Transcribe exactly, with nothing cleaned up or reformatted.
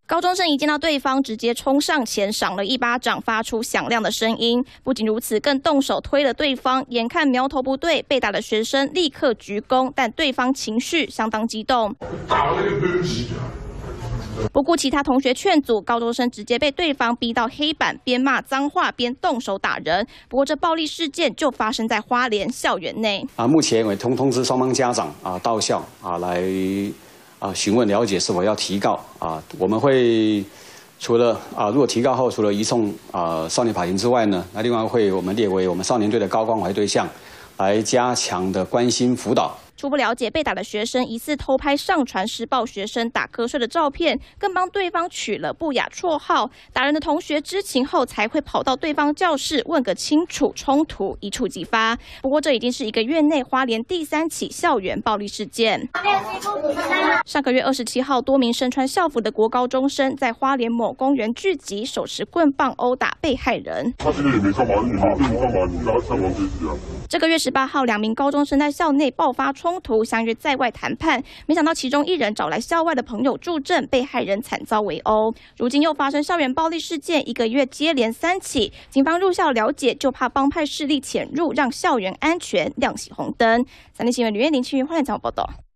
高中生一见到对方，直接冲上前赏了一巴掌，发出响亮的声音。不仅如此，更动手推了对方。眼看苗头不对，被打的学生立刻鞠躬，但对方情绪相当激动，不顾其他同学劝阻，高中生直接被对方逼到黑板，边骂脏话边动手打人。不过，这暴力事件就发生在花莲校园内。 啊，目前我通通知双方家长啊到校啊来。 啊，询问了解是否要提告啊？我们会除了啊，如果提告后，除了移送啊少年法庭之外呢，那另外会我们列为我们少年队的高关怀对象，来加强的关心辅导。 初步了解，被打的学生疑似偷拍上传施暴学生打瞌睡的照片，更帮对方取了不雅绰号。打人的同学知情后，才会跑到对方教室问个清楚，冲突一触即发。不过，这已经是一个月内花莲第三起校园暴力事件。上个月二十七号，多名身穿校服的国高中生在花莲某公园聚集，手持棍棒殴打被害人。他今天也没干嘛，你没干嘛，你跟他上网学习啊？这个月十八号，两名高中生在校内爆发冲。 冲突相约在外谈判，没想到其中一人找来校外的朋友助阵，被害人惨遭围殴。如今又发生校园暴力事件，一个月接连三起。警方入校了解，就怕帮派势力潜入，让校园安全亮起红灯。三立新闻吕燕玲、戚云花莲采访报道。